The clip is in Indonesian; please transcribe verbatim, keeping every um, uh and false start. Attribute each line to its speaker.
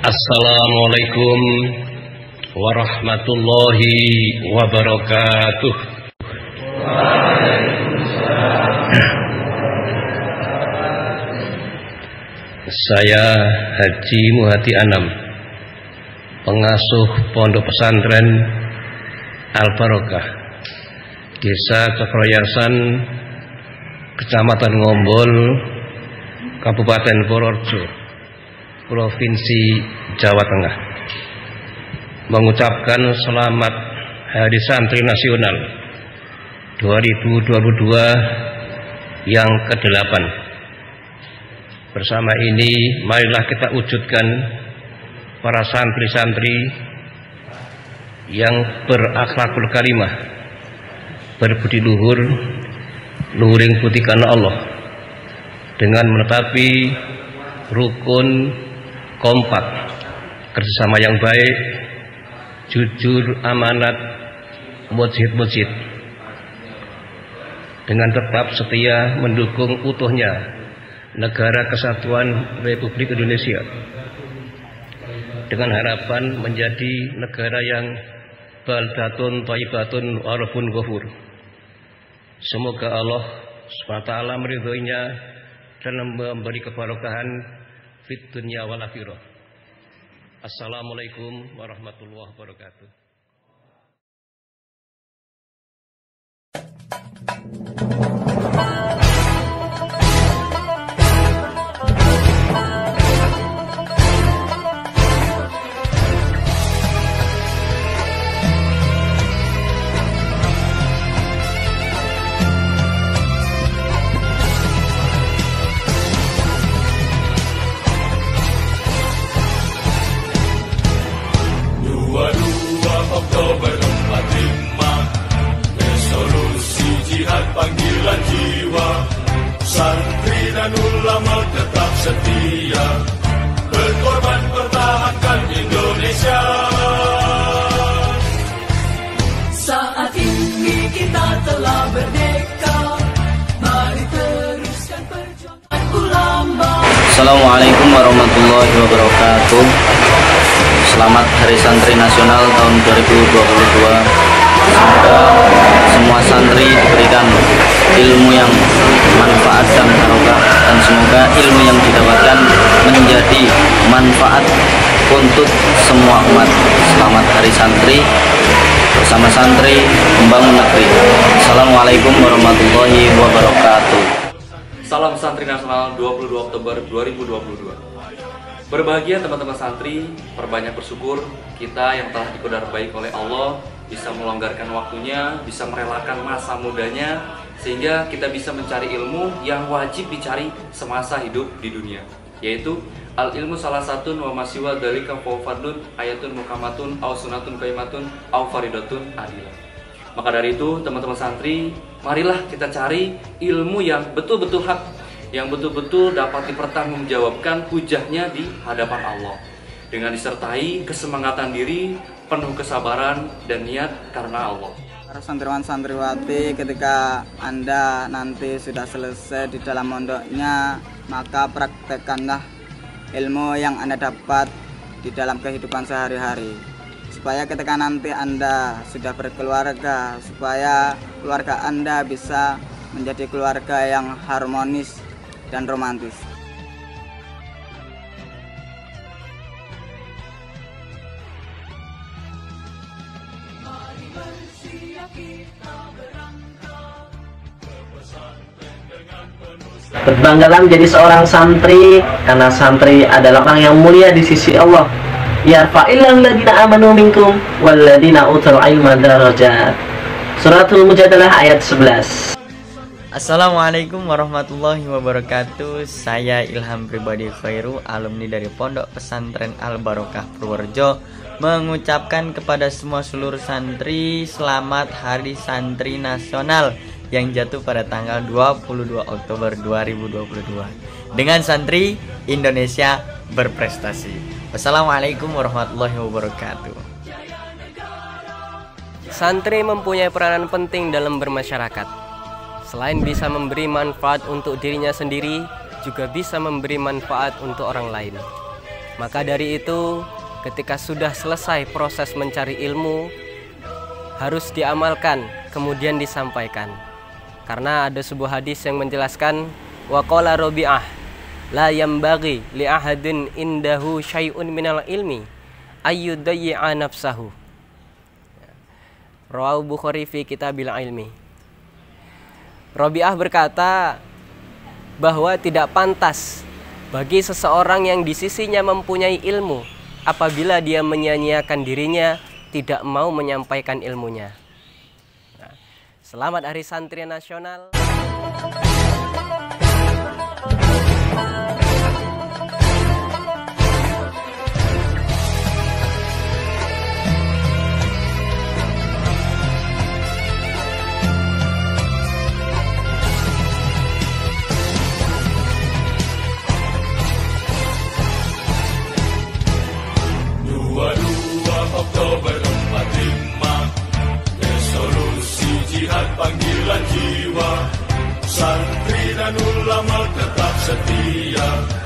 Speaker 1: Assalamualaikum warahmatullahi wabarakatuh. Saya Haji Muhadi Anam, pengasuh Pondok Pesantren Al Barokah, Desa Cokroyasan, Kecamatan Ngombol, Kabupaten Purworejo, Provinsi Jawa Tengah, mengucapkan selamat Hari Santri Nasional dua ribu dua puluh dua yang kedelapan. Bersama ini marilah kita wujudkan para santri-santri yang berakhlakul karimah, berbudi luhur, luhuring budi karena Allah, dengan menetapi rukun, kompak, kerjasama yang baik, jujur, amanat, mujid-mujid, dengan tetap setia mendukung utuhnya Negara Kesatuan Republik Indonesia, dengan harapan menjadi negara yang baldatun thayyibatun warabun ghafur. Semoga Allah subhanahu wa taala meridhoinya dan memberi keberkahan fid dunya wal akhirah. Assalamualaikum warahmatullahi wabarakatuh.
Speaker 2: Oktober empat puluh lima, resolusi jihad panggilan jiwa, santri dan ulama tetap setia, berkorban pertahankan Indonesia.
Speaker 3: Saat ini kita telah merdeka, mari teruskan perjuangan ulama.
Speaker 4: Assalamualaikum warahmatullahi wabarakatuh. Selamat Hari Santri Nasional tahun dua ribu dua puluh dua. Semoga semua santri diberikan ilmu yang manfaat dan barokah, dan semoga ilmu yang didapatkan menjadi manfaat untuk semua umat. Selamat Hari Santri, bersama santri membangun negeri. Assalamualaikum warahmatullahi wabarakatuh.
Speaker 5: Salam Santri Nasional dua puluh dua Oktober dua ribu dua puluh dua. Berbahagia teman-teman santri, perbanyak bersyukur kita yang telah dikodar baik oleh Allah, bisa melonggarkan waktunya, bisa merelakan masa mudanya, sehingga kita bisa mencari ilmu yang wajib dicari semasa hidup di dunia, yaitu al ilmu salah satu wa masiwa dalika fadlun ayatun mukamatun au sunatun qaimatun au faridatun adilah. Maka dari itu teman-teman santri, marilah kita cari ilmu yang betul-betul hak, yang betul-betul dapat dipertanggungjawabkan hujahnya di hadapan Allah, dengan disertai kesemangatan diri, penuh kesabaran dan niat karena Allah.
Speaker 6: Para santriwan santriwati, ketika Anda nanti sudah selesai di dalam mondoknya, maka praktekkanlah ilmu yang Anda dapat di dalam kehidupan sehari-hari, supaya ketika nanti Anda sudah berkeluarga, supaya keluarga Anda bisa menjadi keluarga yang harmonis dan romantis.
Speaker 7: Berbanggalah menjadi seorang santri, karena santri adalah orang yang mulia di sisi Allah. Yarfa'illahu alladziina aamanu minkum walladziina utul ilma darajat. Suratul Mujadalah ayat sebelas.
Speaker 8: Assalamualaikum warahmatullahi wabarakatuh. Saya Ilham Pribadi Khairu, alumni dari Pondok Pesantren Al Barokah Purworejo, mengucapkan kepada semua seluruh santri selamat Hari Santri Nasional yang jatuh pada tanggal dua puluh dua Oktober dua ribu dua puluh dua. Dengan santri, Indonesia berprestasi. Wassalamualaikum warahmatullahi wabarakatuh.
Speaker 9: Santri mempunyai peranan penting dalam bermasyarakat. Selain bisa memberi manfaat untuk dirinya sendiri, juga bisa memberi manfaat untuk orang lain. Maka dari itu, ketika sudah selesai proses mencari ilmu, harus diamalkan, kemudian disampaikan. Karena ada sebuah hadis yang menjelaskan, wa qala Rabi'ah, la yambaghi li ahadin indahu syai'un minal ilmi ayyudayyi'a nafsahu. Rawahu Bukhari fi Kitabil Ilmi. Rabi'ah berkata bahwa tidak pantas bagi seseorang yang di sisinya mempunyai ilmu apabila dia menyia-nyiakan dirinya, tidak mau menyampaikan ilmunya. Nah, selamat Hari Santri Nasional.
Speaker 2: Oktober empat lima, resolusi jihad panggilan jiwa, santri dan ulama tetap setia.